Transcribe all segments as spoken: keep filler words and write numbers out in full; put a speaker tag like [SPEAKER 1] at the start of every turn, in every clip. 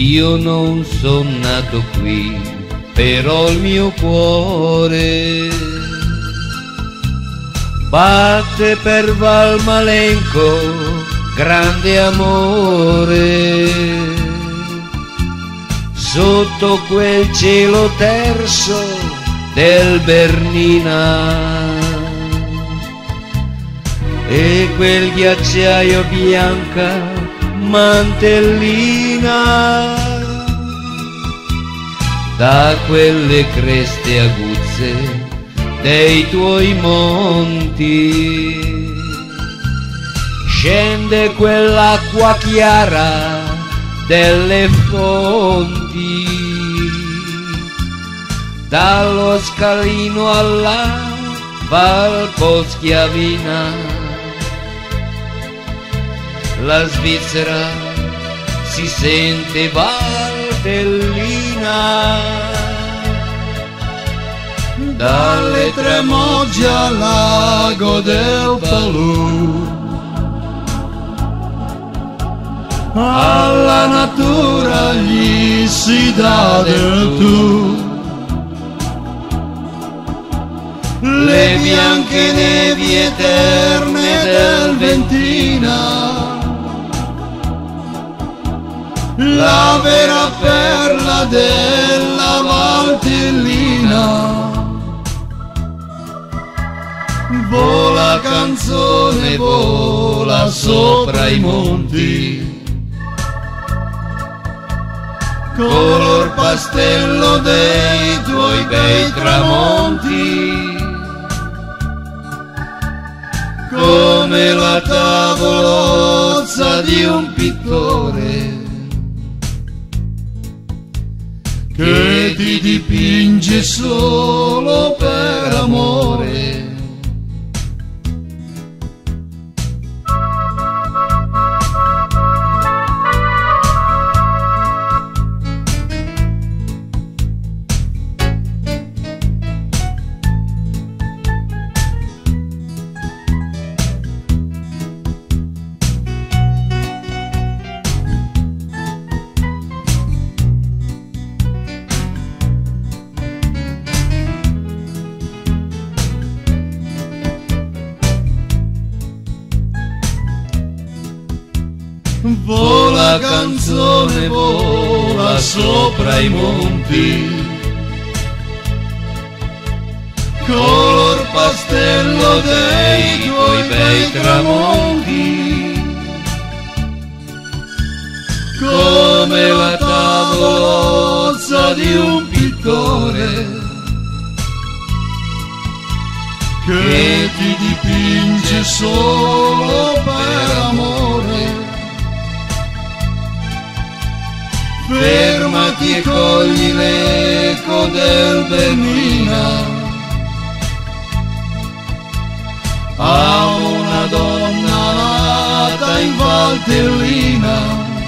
[SPEAKER 1] Io non sono nato qui, però il mio cuore batte per Valmalenco, grande amore. Sotto quel cielo terso del Bernina e quel ghiacciaio bianca mantellina, da quelle creste aguzze dei tuoi monti scende quell'acqua chiara delle fonti, dallo scalino alla Valposchiavina. La Svizzera si sente valtellina, dalle Tramogge al lago del Palù. Alla natura gli si dà del tu, le bianche nevi eterne del Ventina, la vera perla della Valtellina. Vola canzone, vola sopra i monti, color pastello dei tuoi bei tramonti, come la tavolozza di un pittore che ti dipinge solo per amore. Vola canzone, vola sopra i monti, color pastello dei tuoi bei tramonti, come la tavolozza di un pittore che ti dipinge solo per amore. Fermati e cogli l'eco del Bernina, amo una donna nata in Valtellina.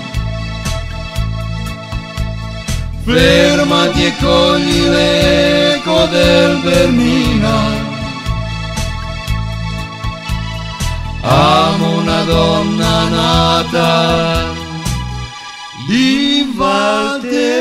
[SPEAKER 1] Fermati e cogli l'eco del Bernina, amo una donna nata in Valtellina.